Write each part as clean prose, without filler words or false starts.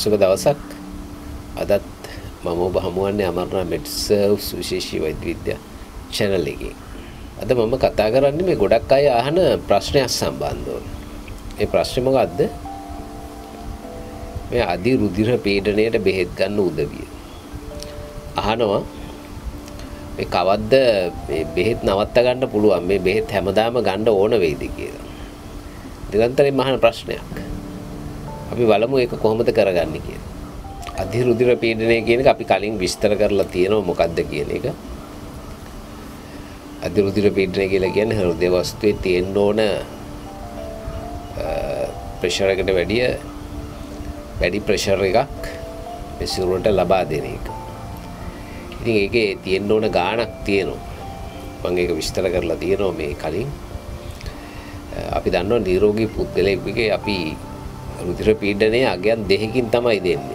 සුබ දවසක්. අදත් මම ඔබ හමුවන්නේ අමරණා මෙඩ්සර්ව්ස් විශේෂී වෛද්‍ය විද්‍යා channel එකේ. අද මම කතා කරන්නේ මේ ගොඩක් අය අහන ප්‍රශ්නයක් සම්බන්ධව. ඒ ප්‍රශ්නේ මොකද්ද? මේ අධි රුධිර පීඩනයට බෙහෙත් ගන්න උදවිය. අහනවා මේ කවද්ද මේ බෙහෙත් නවත්ත ගන්න පුළුවන්, මේ බෙහෙත් හැමදාම ගන්න ඕන වෙයිද කියලා. නිරන්තරයෙන් අහන ප්‍රශ්නයක්. අපි බලමු ඒක කොහොමද කරගන්නේ කියලා. අධි රුධිර පීඩනය කියන එක අපි කලින් විස්තර කරලා තියෙනවා මොකක්ද කියන එක. අධි රුධිර පීඩනය කියලා කියන්නේ හෘද වස්තුවේ තියෙන්න ඕන ප්‍රෙෂර් එකට වැඩි ප්‍රෙෂර් එකක් මේ සිරුරට ලබා දෙන එක. ඉතින් ඒකේ තියෙන්න ඕන ගාණක් තියෙනවා. මම ඒක විස්තර කරලා තියෙනවා මේ කලින්. අපි දන්නවා නිරෝගී පුද්ගලයෙකුගේ අපි රුධිර පීඩනය අගයන් 2කින් තමයි දෙන්නේ.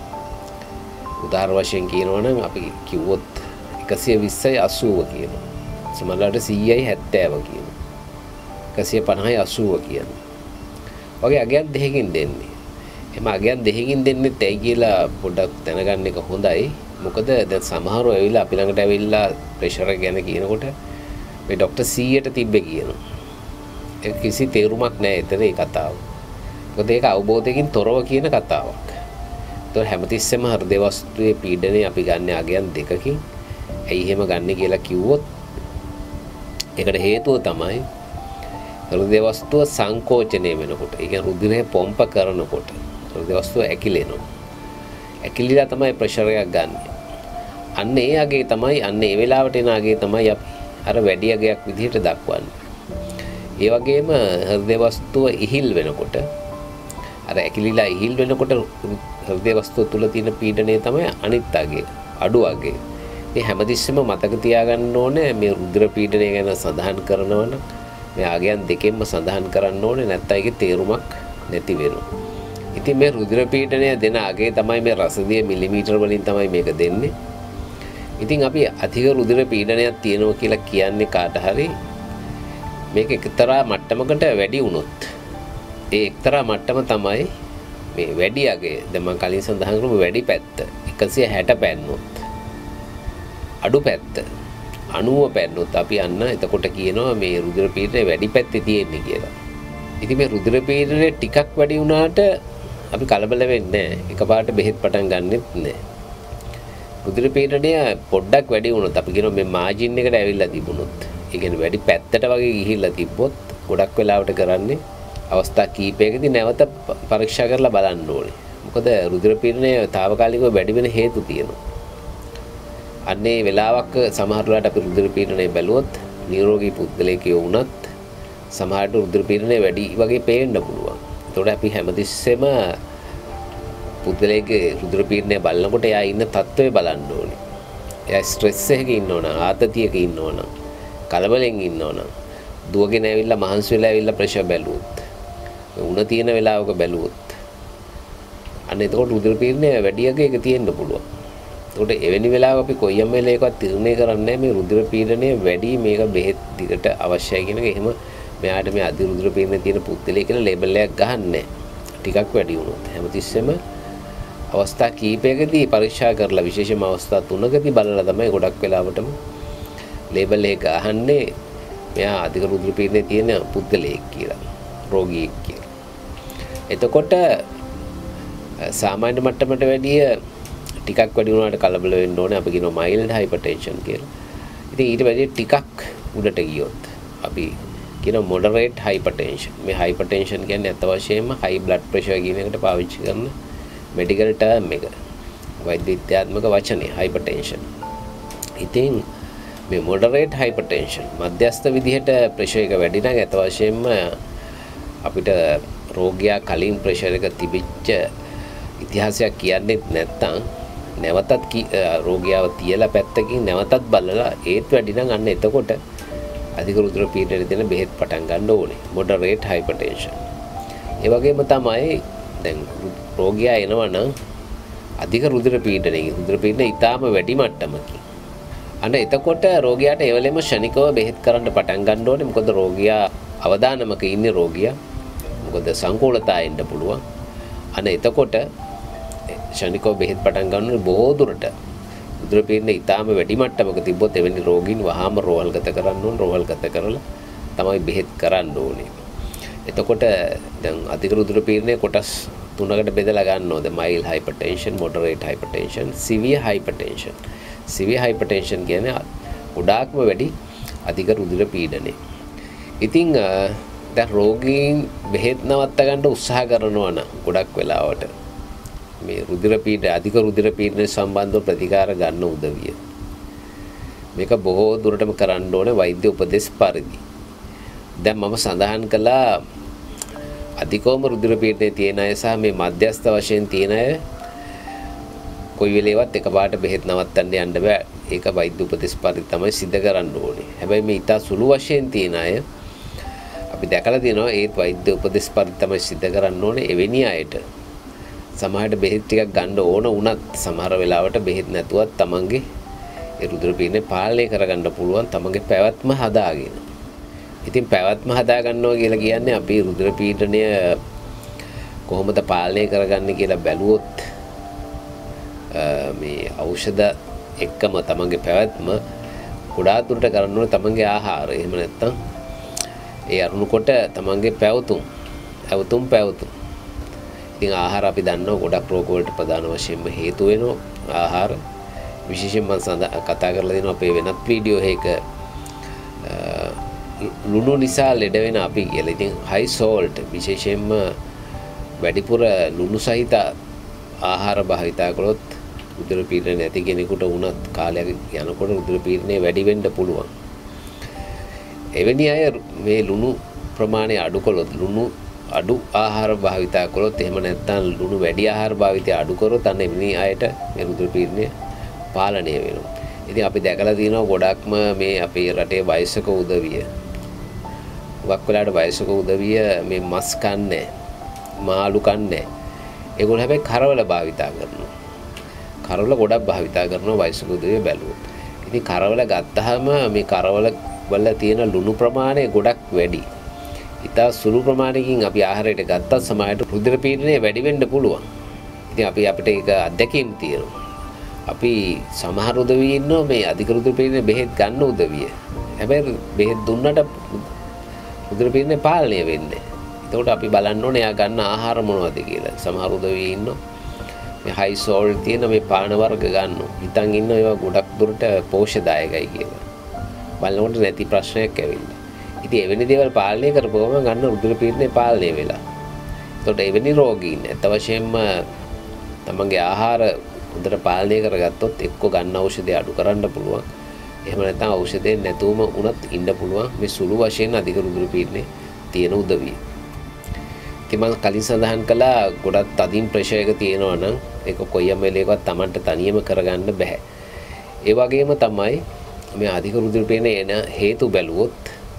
උදාහරණ වශයෙන් කියනවා නම් අපි කිව්වොත් 120යි 80 කියනවා. සමහරවිට 100යි 70 කියනවා. 150යි 80 කියනවා. වගේ අගයන් 2කින් දෙන්නේ. එහම අගයන් 2කින් දෙන්නේ ඇයි කියලා පොඩ්ඩක් දැනගන්න එක හොඳයි. මොකද දැන් සමහරව ඇවිල්ලා අපි ළඟට ඇවිල්ලා ප්‍රෙෂර් එක ගැන කියනකොට මේ ડોක්ටර් 100ට තිබ්බේ කියනවා. ඒක කිසි තේරුමක් නැහැ එතන ඒ කතාව. මොකද ඒක අවබෝධයකින් තොරව කියන කතාවක්. ඒතොර හැමතිස්සෙම හෘද වස්තුවේ පීඩනය අපි ගන්න අගයන් 2කින්. ඇයි එහෙම ගන්න කියලා කිව්වොත් ඒකට හේතුව තමයි හෘද වස්තුව සංකෝචනය වෙනකොට. ඒ කියන්නේ රුධිරය පොම්ප කරනකොට හෘද වස්තුව ඇකිලෙනවා. ඇකිලිලා තමයි ප්‍රෙෂර් එකක් ගන්න. අන්න ඒ අගේ තමයි අන්න ඒ වෙලාවට එන අගේ තමයි අපි අර වැඩි අගයක් විදිහට දක්වන්නේ. ඒ වගේම හෘද වස්තුව ඉහිල් වෙනකොට අර ඇකිලිලා ඉහිල් වෙනකොට හෘද වස්තුව තුල තියෙන පීඩනය තමයි අනිත් අගේ අඩු අගේ. මේ හැමතිස්සෙම මතක තියාගන්න ඕනේ මේ රුධිර පීඩනය ගැන සඳහන් කරනවා නම් මේ අගයන් දෙකෙන්ම සඳහන් කරන්න ඕනේ, නැත්නම් ඒකේ තේරුමක් නැති වෙනවා. ඉතින් මේ රුධිර පීඩනය දෙන අගේ තමයි මේ රසදිය මිලිමීටර වලින් තමයි මේක දෙන්නේ. ඉතින් අපි අධික රුධිර පීඩනයක් තියෙනවා කියලා කියන්නේ කාට හරි මේක එක්තරා මට්ටමකට වැඩි වුණොත් ඒ එක්තරා මට්ටම තමයි මේ වැඩි අගේ. දැන් මම කලින් සඳහන් කරපු වැඩි පැත්ත 160 පැන්නොත් අඩු පැත්ත 90 පැන්නොත් අපි අන්න එතකොට කියනවා මේ රුධිර පීඩනය වැඩි පැත්තේ තියෙන්නේ කියලා. ඉතින් මේ රුධිර පීඩනය ටිකක් වැඩි වුණාට අපි කලබල වෙන්නේ නැහැ. එකපාරට බෙහෙත් පටන් ගන්නෙත් නැහැ. රුධිර පීඩනය පොඩ්ඩක් වැඩි වුණොත් අපි කියනවා මේ මාජින් එකට ඇවිල්ලා තිබුණොත්, ඒ කියන්නේ වැඩි පැත්තට වගේ ගිහිල්ලා තිබ්බොත් ගොඩක් වෙලාවට කරන්නේ අවස්ථා කීපයකදී නැවත පරීක්ෂා කරලා බලන්න ඕනේ. මොකද රුධිර පීඩනය తాවකාලිකව වැඩි වෙන හේතු තියෙනවා. අන්නේ වෙලාවක සමහර වෙලාවට අපි රුධිර පීඩනය බැලුවොත් නිරෝගී පුද්ගලයෙක් වුණත් සමහරට රුධිර පීඩනය වැඩි වගේ පේන්න පුළුවන්. ඒතකොට අපි හැමතිස්සෙම පුද්ගලයෙක්ගේ රුධිර පීඩනය බලනකොට එයා ඉන්න තත්ත්වය බලන්න ඕනේ. එයා ස්ට්‍රෙස් එකක ඉන්නවනම්, ආතතියක ඉන්නවනම්, කලබලෙන් ඉන්නවනම්, දුවගෙන ඇවිල්ලා මහන්සි වෙලා ඇවිල්ලා ප්‍රෙෂර් බැලුවොත්, උණ තියෙන වෙලාවක බැලුවොත් අන්න එතකොට රුධිර පීඩනය වැඩි යකේක තියෙන්න පුළුවන්. ඒකට එවැනි වෙලාවක අපි කොයියම් වෙලේකවත් තීරණය කරන්නේ මේ රුධිර පීඩනය වැඩි, මේක බෙහෙත් දිගට අවශ්‍යයි කියන එක. එහෙම මෙයාට මේ අධි රුධිර පීඩනය තියෙන පුද්ගලයෙක් කියලා ලේබල් එකක් ගහන්නේ. ටිකක් වැඩි වුණොත් හැමතිස්සෙම අවස්ථා කීපයකදී පරීක්ෂා කරලා, විශේෂයෙන්ම අවස්ථා 3කදී බලලා තමයි ගොඩක් වෙලාවටම ලේබල් එක ගහන්නේ මෙයා අධික රුධිර පීඩනය තියෙන පුද්ගලයෙක් කියලා, රෝගියෙක් කියලා. එතකොට සාමාන්‍ය මට්ටමට වැඩිය ටිකක් වැඩි වුණාට කලබල වෙන්න ඕනේ. අපි කියනවා මයිල්ඩ් හයිපර්ටෙන්ෂන් කියලා. ඉතින් ඊට වැඩිය ටිකක් උඩට ගියොත් අපි කියනවා මොඩරේට් හයිපර්ටෙන්ෂන්. මේ හයිපර්ටෙන්ෂන් කියන්නේ අත වශයෙන්ම හයි බ්ලඩ් ප්‍රෙෂර් කියන එකට පාවිච්චි කරන මෙඩිකල් ටර්ම් එක. වෛද්‍ය විද්‍යාත්මක වචනේ හයිපර්ටෙන්ෂන්. ඉතින් මේ මොඩරේට් හයිපර්ටෙන්ෂන් මධ්‍යස්ථ විදිහට ප්‍රෙෂර් එක වැඩි නම් අත වශයෙන්ම අපිට රෝගියා කලින් ප්‍රෙෂර් එක තිබිච්ච ඉතිහාසයක් කියන්නේ නැත්නම් නැවතත් රෝගියාව තියලා පැත්තකින් නැවතත් බලලා ඒත් වැඩි නම් අන්න එතකොට අධික රුධිර පීඩනය දෙන බෙහෙත් පටන් ගන්න ඕනේ. මොඩරේට් හයිපර්ටෙන්ෂන්. ඒ වගේම තමයි දැන් රෝගියා එනවා නම් අධික රුධිර පීඩනය ඉතාම වැඩි මට්ටමකින්. අන්න එතකොට රෝගියාට ඒ වෙලෙම ශනිකව බෙහෙත් කරන්න පටන් ගන්න ඕනේ. මොකද රෝගියා අවදානමක ඉන්නේ රෝගියා. මොකද සංකූලතාවය එන්න පුළුවන්. අන්න එතකොට ශනිකව බෙහෙත් පටන් ගන්නකොට බොහෝ දුරට උදර පීඩනය ඊටාම වැඩි මට්ටමක තිබ්බොත් එවැනි රෝගීන් වහාම රෝහල්ගත කරන්න ඕන. රෝහල්ගත කරලා තමයි බෙහෙත් කරන්න ඕනේ. එතකොට දැන් අධික උදර පීඩනය කොටස් තුනකට බෙදලා ගන්න ඕනේ. mild hypertension, moderate hypertension, severe hypertension. severe hypertension කියන්නේ ගොඩාක්ම වැඩි අධික උදර පීඩනය. ඉතින් දැන් රෝගීන් බෙහෙත් නවත්ත ගන්න උත්සාහ කරනවා නම් ගොඩක් වෙලාවට මේ අධික රුධිර පීඩනය සම්බන්ධව ප්‍රතිකාර ගන්න උදවිය. මේක බොහෝ දුරටම කරන්න ඕනේ වෛද්‍ය උපදෙස් පරිදි. දැන් මම සඳහන් කළා අධිකවම රුධිර පීඩනය තියෙන අය සහ මේ මධ්‍යස්ථ වශයෙන් තියෙන අය කොයි වෙලේවත් එකපාරට බෙහෙත් නවත්තන්න යන්න බෑ. ඒක වෛද්‍ය උපදෙස් පරිදි තමයි සිද්ධ කරන්න ඕනේ. හැබැයි මේ ඊට සුළු වශයෙන් තියෙන අය අපි දැකලා තියෙනවා ඒත් වෛද්‍ය උපදෙස් පරිදි තමයි සිද්ධ කරන්න ඕනේ. එවැනි අයට සමහරට බෙහෙත් ටිකක් ගන්න ඕන වුණත් සමහර වෙලාවට බෙහෙත් නැතුවත් තමන්ගේ ඒ රුධිර පීඩනය පාලනය කරගන්න පුළුවන් තමන්ගේ පැවැත්ම හදාගෙන. ඉතින් පැවැත්ම හදා ගන්නවා කියලා කියන්නේ අපි රුධිර පීඩනය කොහොමද පාලනය කරගන්නේ කියලා බැලුවොත් මේ ඖෂධ එක්කම තමන්ගේ පැවැත්ම ගොඩාක් දුරට කරන්න ඕනේ තමන්ගේ ආහාරය. එහෙම නැත්නම් ඒ අරුණු කොට තමන්ගේ පැවතුම්. ඉතින් ආහාර අපි දන්නවා ගොඩක් රෝග වලට ප්‍රධාන වශයෙන්ම හේතු වෙනවා ආහාර. විශේෂයෙන්ම මම කතා කරලා දෙනවා අපේ වෙනත් වීඩියෝ එකක ලුණු නිසා ලෙඩ වෙන අපි කියලා. ඉතින් high salt විශේෂයෙන්ම වැඩිපුර ලුණු සහිත ආහාර භාවිතා කළොත් උදර පීඩනය නැති කෙනෙකුට වුණත් කාලයක් යනකොට උදර පීඩනය වැඩි වෙන්න පුළුවන්. එවැනි අය මේ ලුණු ප්‍රමාණය අඩු කළොත් ලුණු අඩු ආහාර භාවිතා කළොත් එහෙම නැත්නම් ලුණු වැඩි ආහාර භාවිතය අඩු කරොත් අන්න එවැනි අයට මේ උදර පීඩනය පාලනය වෙනවා. ඉතින් අපි දැකලා තියෙනවා ගොඩක්ම මේ අපේ රටේ වයසක උදවිය. ගොඩක් වෙලාවට වයසක උදවිය මේ මස් කන්නේ, මාළු කන්නේ. ඒගොල්ලෝ හැබැයි කරවල භාවිතා කරනවා. කරවල ගොඩක් භාවිතා කරනවා වයසක උදවිය බැලුවොත්. ඉතින් කරවල ගත්තාම මේ කරවල වල තියෙන ලුණු ප්‍රමාණය ගොඩක් වැඩි. ඉතා සුළු ප්‍රමාණයකින් අපි ආහාරයට ගත්තත් සමහරට රුධිර පීඩනය වැඩි වෙන්න පුළුවන්. ඉතින් අපිට ඒක අත්දැකීම් තියෙනවා. අපි සමහර උදවිය ඉන්නවා මේ අධික රුධිර පීඩනය බෙහෙත් ගන්න උදවිය. හැබැයි බෙහෙත් දුන්නට රුධිර පීඩනය පාලනය වෙන්නේ. එතකොට අපි බලන්න ඕනේ එයා ගන්න ආහාර මොනවද කියලා. සමහර උදවිය ඉන්නවා මේ high salt තියෙන මේ පාන වර්ග ගන්නවා. හිතන් ඉන්නවා ඒවා ගොඩක් දුරට පෝෂ්‍යදායකයි කියලා. බලනකොට නැති ප්‍රශ්නයක් ඇවිල්ලා. ඉතින් එවැනි දේවල් පාලනය කරපුවම ගන්න රුධිර පීඩනය පාලනය වෙලා. එතකොට එවැනි රෝගීන් ඇත්ත වශයෙන්ම තමන්ගේ ආහාර හොඳට පාලනය කරගත්තොත් එක්ක ගන්න ඖෂධය අඩු කරන්න පුළුවන්. එහෙම නැත්නම් ඖෂධය නැතුවම උනත් ඉන්න පුළුවන් මේ සුළු වශයෙන් අධික රුධිර පීඩනය තියෙන උදවිය. ඉතින් මම කලින් සඳහන් කළා ගොඩක් තදින් ප්‍රෙෂර් එක තියෙනවා නම් ඒක කොයියම් වෙලේකවත් Tamanට තනියම කරගන්න බෑ. ඒ වගේම තමයි මේ අධික රුධිර පීඩනය එන හේතු බැලුවොත්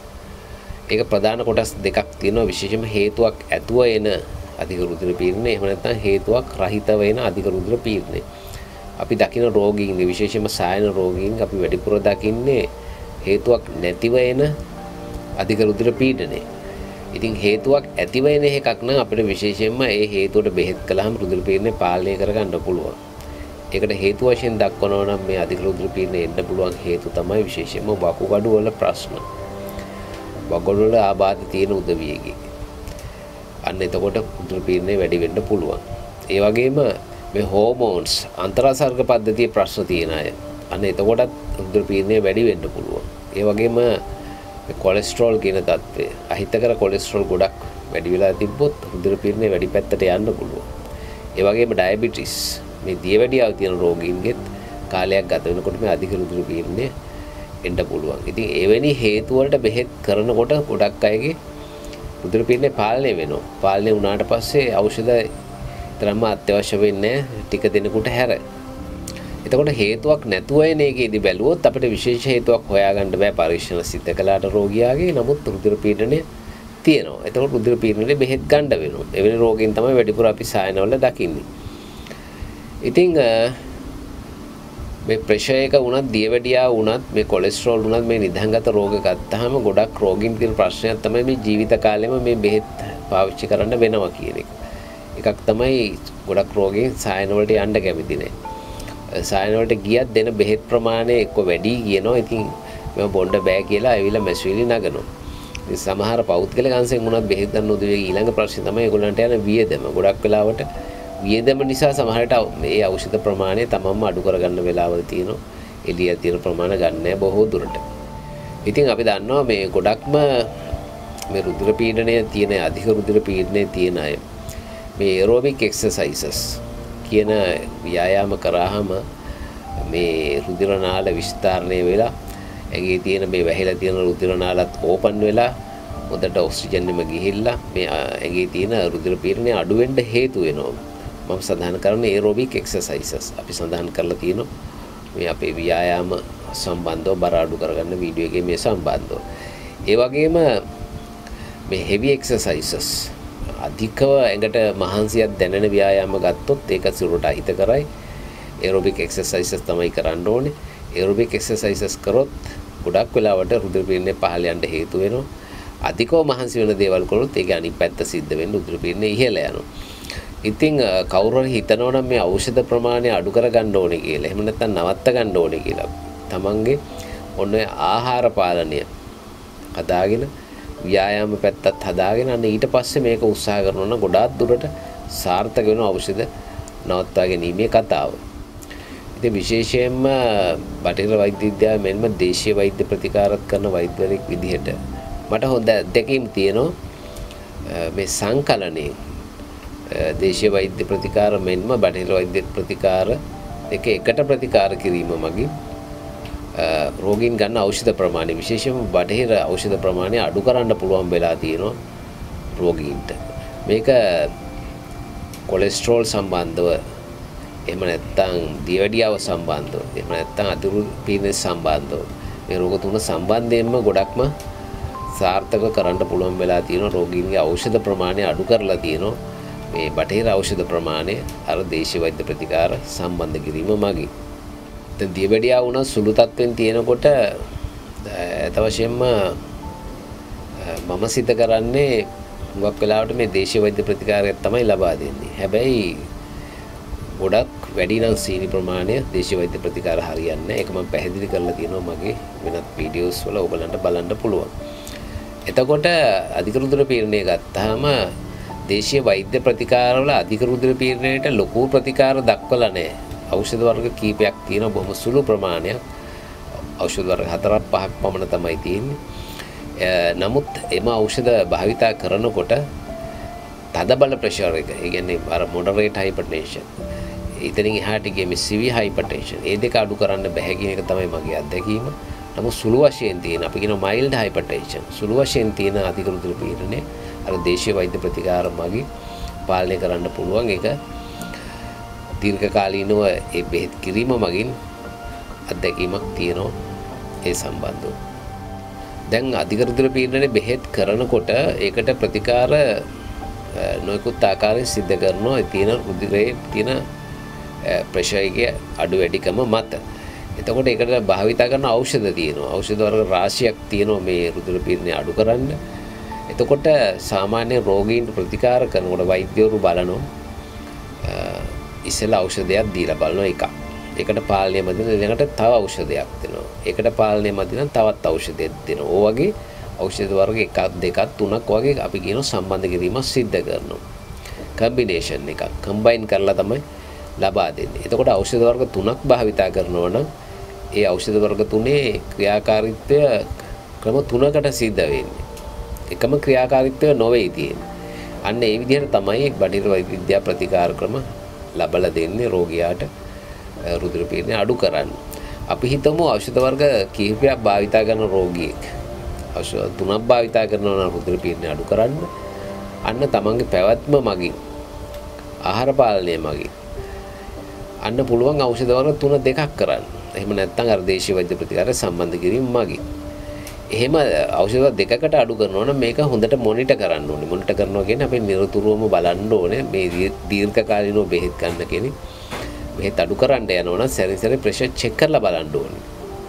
ඒක ප්‍රධාන කොටස් දෙකක් තියෙනවා. විශේෂයෙන්ම හේතුවක් ඇතුව එන අධික රුධිර පීඩනය, එහෙම නැත්නම් හේතුවක් රහිතව එන අධික රුධිර පීඩනය. අපි දකින රෝගීන් විශේෂයෙන්ම සායන රෝගීන් අපි වැඩිපුර දකින්නේ හේතුවක් නැතිව එන අධික රුධිර පීඩනය. ඉතින් හේතුවක් ඇතිව එන එකක් නම් අපිට විශේෂයෙන්ම ඒ හේතුවට බෙහෙත් කළාම රුධිර පීඩනය පාලනය කරගන්න පුළුවන්. ඒකට හේතු වශයෙන් දක්වනවා නම් මේ අධික රුධිර පීඩනය එන්න පුළුවන් හේතු තමයි විශේෂයෙන්ම වකුගඩු වල ප්‍රශ්න. වකුගඩු වල ආබාධ තියෙන උදවියගේ. අන්න එතකොට රුධිර පීඩනය වැඩි වෙන්න පුළුවන්. ඒ වගේම මේ හෝමෝන්ස් අන්තරාසර්ග පද්ධතියේ ප්‍රශ්න තියෙන අය. අන්න එතකොටත් රුධිර පීඩනය වැඩි වෙන්න පුළුවන්. ඒ වගේම කොලෙස්ටරෝල් කියන තත්ත්වය, අහිතකර කොලෙස්ටරෝල් ගොඩක් වැඩි වෙලා තිබ්බොත් රුධිර පීඩනය වැඩි පැත්තට යන්න පුළුවන්. ඒ වගේම ඩයබටිස් මේ දියවැඩියාව තියෙන රෝගීන්ගෙත් කාලයක් ගත වෙනකොට මේ අධික රුධිර පීඩනය එන්න පුළුවන්. ඉතින් එවැනි හේතු වලට බෙහෙත් කරනකොට ගොඩක් අයගේ රුධිර පීඩනය පාලනය වෙනවා. පාලනය වුණාට පස්සේ ඖෂධ තරම්ම අත්‍යවශ්‍ය වෙන්නේ ටික දිනකට හැර. එතකොට හේතුවක් නැතුව එන එකේදී බැලුවොත් අපිට විශේෂ හේතුවක් හොයාගන්න බෑ පරීක්ෂණ සිද්ධ කළාට රෝගියාගේ. නමුත් රුධිර පීඩනය තියෙනවා. එතකොට රුධිර පීඩනයේ බෙහෙත් ගන්න වෙනවා. එවැනි රෝගීන් තමයි වැඩිපුර අපි සායනවල දකින්නේ. ඉතින් මේ ප්‍රෙෂර් එක වුණත්, දියවැඩියාව වුණත්, මේ කොලෙස්ටරෝල් වුණත්, මේ නිදහංගත රෝග ගත්තාම ගොඩක් රෝගීන් තියෙන ප්‍රශ්නයක් තමයි මේ ජීවිත කාලෙම මේ බෙහෙත් පාවිච්චි කරන්න වෙනවා කියන එක. එකක් තමයි ගොඩක් රෝගීන් සායන වලට යන්න කැමති නැහැ. සායන වලට ගියත් දෙන බෙහෙත් ප්‍රමාණය එක්ක වැඩි කියනවා. ඉතින් මම බොන්න බෑ කියලා ඇවිල්ලා මැස්විලි නගනවා. ඉතින් සමහර පෞද්ගලික අංශයෙන් උනත් බෙහෙත් ගන්න උදේ ඊළඟ ප්‍රශ්නේ තමයි ඒගොල්ලන්ට යන වියදම. ගොඩක් වෙලාවට වියදම නිසා සමහරට මේ ඖෂධ ප්‍රමාණය තමන්ම අඩු කරගන්න වෙලාවල් තියෙනවා. එළිය තියෙන ප්‍රමාණය ගන්න නැහැ බොහෝ දුරට. ඉතින් අපි දන්නවා මේ ගොඩක්ම මේ රුධිර පීඩනය තියෙන අධික රුධිර පීඩනය තියෙන අය මේ aerobic exercises කියන ව්‍යායාම කරාම මේ රුධිර නාල විස්තරණය වෙලා ඇඟේ තියෙන මේ වැහිලා තියෙන රුධිර නාලත් ඕපන් වෙලා හොඳට ඔක්සිජන් එම ගිහිල්ලා මේ ඇඟේ තියෙන රුධිර පීඩනය අඩු වෙන්න හේතු වෙනවා. මම සඳහන් කරන්නේ aerobic exercises. අපි සඳහන් කරලා තියෙනවා මේ අපේ ව්‍යායාම සම්බන්ධව බර අඩු කරගන්න වීඩියෝ එකේ මේ සම්බන්ධව. ඒ වගේම මේ heavy exercises අධිකව ඇඟට මහන්සියක් දැනෙන ව්‍යායාම ගත්තොත් ඒක සිරුරට අහිත කරයි. aerobic exercises තමයි කරන්න ඕනේ. aerobic exercises කරොත් ගොඩක් වෙලාවට රුධිර පීඩනය පහළ යන්න හේතු වෙනවා. අධිකව මහන්සි වෙන දේවල් කරොත් ඒක අනිත් පැත්ත සිද්ධ වෙන්න රුධිර පීඩනය ඉහළ යනවා. ඉතින් කවුරු හරි හිතනවා නම් මේ ඖෂධ ප්‍රමාණය අඩු කරගන්න ඕනේ කියලා. එහෙම නැත්නම් නවත්ත ගන්න ඕනේ කියලා. තමන්ගේ ඔන්න ආහාර පාලනය හදාගෙන ව්‍යායාම පැත්තත් හදාගෙන අන්න ඊට පස්සේ මේක උත්සාහ කරනවා නම් ගොඩාක් දුරට සාර්ථක වෙන ඖෂධ නවත්වා ගැනීමේ කතාව. ඉතින් විශේෂයෙන්ම බටහිර වෛද්‍ය විද්‍යාව මෙන්ම දේශීය වෛද්‍ය ප්‍රතිකාරත් කරන වෛද්‍යවරයෙක් විදිහට මට හොඳ දෙකීම් තියෙනවා මේ සංකලනයේ දේශීය වෛද්‍ය ප්‍රතිකාර මෙන්ම බටහිර වෛද්‍ය ප්‍රතිකාර දෙක එකට ප්‍රතිකාර කිරීම මගින් රෝගීන් ගන්න ඖෂධ ප්‍රමාණය විශේෂයෙන්ම බටහිර ඖෂධ ප්‍රමාණය අඩු කරන්න පුළුවන් වෙලා තියෙනවා රෝගීන්ට. මේක කොලෙස්ටරෝල් සම්බන්ධව එහෙම නැත්නම් දියවැඩියාව සම්බන්ධව එහෙම නැත්නම් අතුරු පීඩන සම්බන්ධව මේ රෝග තුන සම්බන්ධයෙන්ම ගොඩක්ම සාර්ථක කරන්න පුළුවන් වෙලා තියෙනවා. රෝගීන්ගේ ඖෂධ ප්‍රමාණය අඩු කරලා තියෙනවා මේ බටහිර ඖෂධ ප්‍රමාණය අර දේශීය වෛද්‍ය ප්‍රතිකාර සම්බන්ධ කිරීම මගින්. දැන් දියවැඩියාව වුණා සුළු තත්ත්වෙන් තියෙනකොට තවශයෙන්ම මම සිත කරන්නේ හුඟක් වෙලාවට මේ දේශීය වෛද්‍ය ප්‍රතිකාරයක් තමයි ලබා දෙන්නේ. හැබැයි ගොඩක් වැඩි නම් සීනි ප්‍රමාණය දේශීය වෛද්‍ය ප්‍රතිකාර හරියන්නේ නැහැ. ඒක මම පැහැදිලි කරලා තියෙනවා මගේ වෙනත් වීඩියෝස් වල ඔයගලන්ට බලන්න පුළුවන්. එතකොට අධික රුධිර පීඩනය ගත්තාම දේශීය වෛද්‍ය ප්‍රතිකාරවල අධික රුධිර පීඩනයට ලොකු ප්‍රතිකාර දක්වලා නැහැ. ඖෂධ වර්ග කීපයක් තියෙනවා බොහොම සුළු ප්‍රමාණයක්. ඖෂධ වර්ග 4-5ක් පමණ තමයි තියෙන්නේ. නමුත් එම ඖෂධ භාවිතා කරනකොට තද බල ප්‍රෙෂර් එක, ඒ කියන්නේ අර මොඩරේට් හයිපර්ටෙන්ෂන්, ඊතරින් එහාට ගියේ මේ සිවියර් හයිපර්ටෙන්ෂන්, ඒ දෙක අඩු කරන්න බැහැ කියන එක තමයි මගේ අත්දැකීම. නමුත් සුළු වශයෙන් තියෙන අපි කියන මයිල්ඩ් හයිපර්ටෙන්ෂන්, සුළු වශයෙන් තියෙන අධික රුධිර පීඩනය අර දේශීය වෛද්‍ය ප්‍රතිකාර මගින් පාලනය කරන්න පුළුවන්. ඒක දීර්ඝකාලීනව ඒ බෙහෙත් කිරීම මගින් අත්දැකීමක් තියෙනවා ඒ සම්බන්ධව. දැන් අධික රුධිර පීඩනයේ බෙහෙත් කරනකොට ඒකට ප්‍රතිකාර නොයෙකුත් ආකාරයෙන් සිද්ධ කරනවා. ඒ තියෙන රුධිරයේ තියෙන ප්‍රෙෂර් එකේ අඩු වැඩිකම මත. එතකොට ඒකට භාවිත කරන ඖෂධ තියෙනවා. ඖෂධ වර්ග රාශියක් තියෙනවා මේ රුධිර පීඩනය අඩු කරන්න. එතකොට සාමාන්‍ය රෝගීන්ට ප්‍රතිකාර කරනකොට වෛද්‍යවරු බලනවා ඉස්සෙල්ලා ඖෂධයක් දීලා බලනවා එකක්. ඒකට පාලනය මැදින් ඊළඟට තව ඖෂධයක් දෙනවා. ඒකට පාලනය මැදින් තවත් ඖෂධයක් දෙනවා. ඕ වගේ ඖෂධ වර්ග එකක් දෙකක් තුනක් වගේ අපි කියන සම්බන්ධ කිරීමක් සිද්ධ කරනවා. කම්බිනේෂන් එකක් කම්බයින් කරලා තමයි ලබා දෙන්නේ. එතකොට ඖෂධ වර්ග තුනක් භාවිතා කරනවා නම් ඒ ඖෂධ වර්ග තුනේ ක්‍රියාකාරීත්වය ක්‍රම තුනකට සිද්ධ වෙන්නේ. එකම ක්‍රියාකාරීත්වය නොවේ තියෙන්නේ. අන්න ඒ විදිහට තමයි බටහිර වෛද්‍ය විද්‍යා ප්‍රතිකාර ක්‍රම ලබලා දෙන්නේ රෝගියාට රුධිර පීඩනය අඩු කරන්න. අපි හිතමු ඖෂධ වර්ග කිහිපයක් භාවිතා කරන රෝගියෙක් ඖෂධ තුනක් භාවිතා කරනවා නම් රුධිර පීඩනය අඩු කරන්න. අන්න තමන්ගේ පැවැත්ම මගින් ආහාර පාලනය මගින් අන්න පුළුවන් ඖෂධ වර්ග තුන දෙකක් කරන්න. එහෙම නැත්නම් අර දේශීය වෛද්‍ය ප්‍රතිකාරය සම්බන්ධ කිරීම මගින්. එහෙම ඖෂධ දෙකකට අඩු කරනවා නම් මේක හොඳට මොනිටර් කරන්න ඕනේ. මොනිටර් කරනවා කියන්නේ අපි නිරතුරුවම බලන්න ඕනේ මේ දීර්ඝකාලීනව බෙහෙත් ගන්න කෙනෙක් බෙහෙත් අඩු කරන්න යනවා නම් සැරින් සැරේ ප්‍රෙෂර් චෙක් කරලා බලන්න ඕනේ.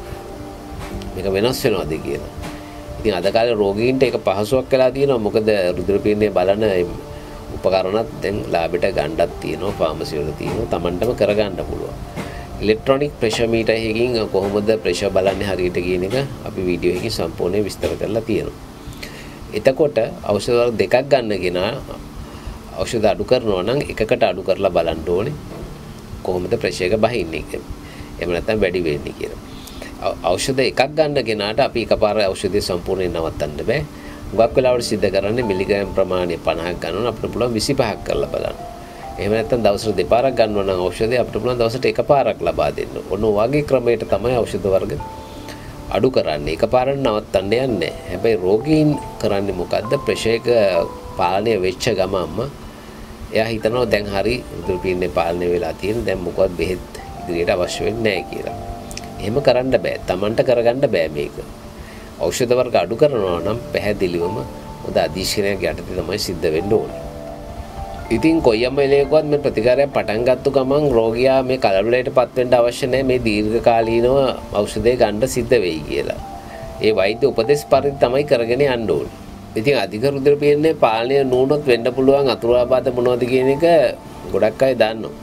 මේක වෙනස් වෙනවද කියලා. ඉතින් අද කාලේ රෝගීන්ට ඒක පහසුවක් වෙලා තියෙනවා. මොකද රුධිර පීඩනය බලන උපකරණත් දැන් ලාභයට ගන්නක් තියෙනවා ෆාමසි වල තියෙනවා Tamanටම කරගන්න පුළුවන්. ඉලෙක්ට්‍රොනික ප්‍රෙෂර් මීටර් එකකින් කොහොමද ප්‍රෙෂර් බලන්නේ හරියට කියන එක අපි වීඩියෝ එකකින් සම්පූර්ණයෙන් විස්තර කරලා තියෙනවා. එතකොට ඖෂධ වර්ග දෙකක් ගන්න කෙනා ඖෂධ අඩු කරනවා නම් එකකට අඩු කරලා බලන්න ඕනේ කොහොමද ප්‍රෙෂර් එක බහින්නේ කියලා. එහෙම නැත්නම් වැඩි වෙන්නේ කියලා. ඖෂධ එකක් ගන්න කෙනාට අපි එකපාර ඖෂධය සම්පූර්ණයෙන් නවත්තන්න බෑ. හුඟක් වෙලාවට සිද්ධ කරන්නේ මිලිග්‍රෑම් ප්‍රමාණය 50ක් ගන්නවා අපිට පුළුවන් 25ක් කරලා බලන්න. එහෙම නැත්නම් දවසට දෙපාරක් ගන්නවා නම් ඖෂධය අපිට පුළුවන් දවසට එකපාරක් ලබා දෙන්න. ඔන්න වගේ ක්‍රමයකට තමයි ඖෂධ වර්ග අඩු කරන්නේ. එකපාරට නවත්තන්න යන්නේ. හැබැයි රෝගීන් කරන්නේ මොකද්ද? ප්‍රෙෂර් එක පාලනය වෙච්ච ගමන්ම එයා හිතනවා දැන් හරි උදේ පින්නේ පාලනය වෙලා තියෙන දැන් මොකවත් බෙහෙත් ඉදිරියට අවශ්‍ය වෙන්නේ නැහැ කියලා. එහෙම කරන්න බෑ. Tamanට කරගන්න බෑ මේක. ඖෂධ වර්ග අඩු කරනවා නම් පැහැදිලිවම හොඳ අධීක්ෂණයක් යටතේ තමයි සිද්ධ වෙන්න ඕනේ. ඉතින් කොයියම් වෙලේකවත් මේ ප්‍රතිකාරය පටන් ගත්ත ගමන් රෝගියා මේ කලබලයටපත් වෙන්න අවශ්‍ය නැහැ මේ දීර්ඝකාලීනව ඖෂධය ගන්න සිද්ධ වෙයි කියලා. ඒ වෛද්‍ය උපදෙස් පරිදි තමයි කරගෙන යන්න ඕනේ. ඉතින් අධික රුධිර පීඩනය පාලනය නුනොත් වෙන්න පුළුවන් අතුරුආබාධ මොනවද කියන එක ගොඩක් අය දන්නවා.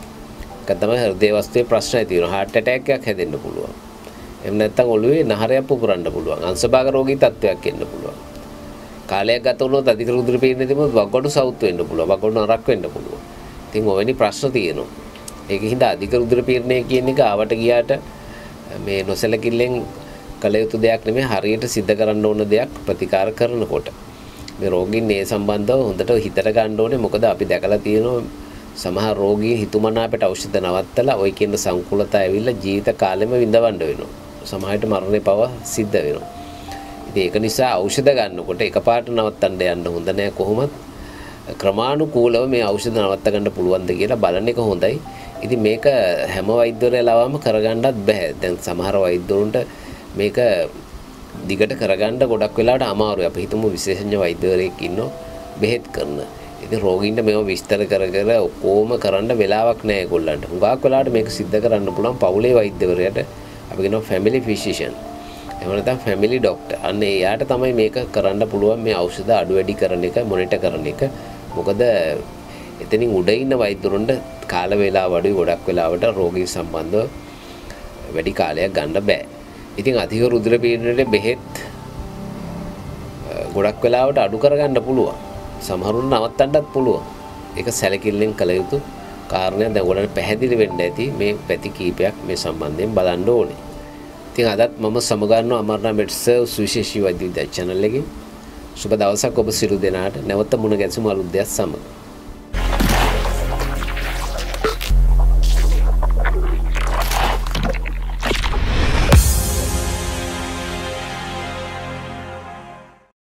ඒක තමයි හෘදේ වස්තුවේ ප්‍රශ්නය තියෙනවා. heart attack එකක් හැදෙන්න පුළුවන්. එහෙම නැත්නම් ඔළුවේ නහරයක් පුපුරන්න පුළුවන්. අංශභාග රෝගී තත්ත්වයක් එන්න පුළුවන්. කාලයක් ගත වුණොත් අධික රුධිර පීඩනය තිබුණොත් වගොඩු සවුත් වෙන්න පුළුවන්. වගොඩු නරක් වෙන්න පුළුවන්. ඉතින් ඔවැනි ප්‍රශ්න තියෙනවා. ඒකින්ද අධික රුධිර පීඩනය කියන එක ආවට ගියාට මේ නොසලකිල්ලෙන් කළ යුතු දෙයක් නෙමෙයි හරියට සිද්ධ කරන්න ඕන දෙයක් ප්‍රතිකාර කරනකොට. මේ රෝගීන් මේ සම්බන්ධව හොඳට හිතට ගන්න ඕනේ. මොකද අපි දැකලා තියෙනවා සමහර රෝගීන් හිතුමනාපට ඖෂධ නවත්තලා ওই කියන සංකූලතා ඇවිල්ලා ජීවිත කාලෙම විඳවන්න වෙනවා. සමහරවිට මරණය පවා සිද්ධ වෙනවා. ඉතින් ඒක නිසා ඖෂධ ගන්නකොට එකපාරට නවත්තන්න යන්න හොඳ නෑ කොහොමත් ක්‍රමානුකූලව මේ ඖෂධ නවත්ත ගන්න පුළුවන්ද කියලා බලන එක හොඳයි. ඉතින් මේක හැම වෛද්‍යවරයලාම කරගන්නත් බෑ. දැන් සමහර වෛද්‍යවරුන්ට මේක දිගට කරගන්න ගොඩක් වෙලාවට අමාරුයි. අපි හිතමු විශේෂඥ වෛද්‍යවරයෙක් ඉන්නවා බෙහෙත් කරන. ඉතින් රෝගීන්ට මේව විස්තර කර ඔක්කොම කරන්න වෙලාවක් නෑ ඒගොල්ලන්ට. හුඟක් වෙලාවට මේක සිද්ධ කරන්න පුළුවන් පවුලේ වෛද්‍යවරයාට අපි කියනවා ෆැමිලි ෆිසිෂියන්. එහෙම නැත්නම් ෆැමිලි ડોක්ටර්. අන්න එයාට තමයි මේක කරන්න පුළුවන් මේ ඖෂධ අඩු වැඩි කරන එක මොනිටර් කරන එක. මොකද එතනින් උඩ ඉන්න වෛද්‍යවරුන්ට කාල වේලාව අඩුයි ගොඩක් වෙලාවට රෝගී සම්බන්ධව වැඩි කාලයක් ගන්න බෑ. ඉතින් අධික රුධිර පීඩනයේ බෙහෙත් ගොඩක් වෙලාවට අඩු කරගන්න පුළුවන්. සමහරුන් නවත්තන්නත් පුළුවන්. ඒක සැලකිල්ලෙන් කළ යුතු කාරණයක්. දැන් ඔයාලට පැහැදිලි වෙන්න ඇති මේ පැති කීපයක් මේ සම්බන්ධයෙන් බලන්න ඕනේ. ඉතින් අදත් මම සමගන්නවා අමරණා මෙඩ්සර්ව් සුවිශේෂී වෛද්‍ය විද්‍යා channel එකේ. සුබ දවසක් ඔබ සියලු දෙනාට. නැවත මුණ ගැසීම අලුත් දෙයක් සමග.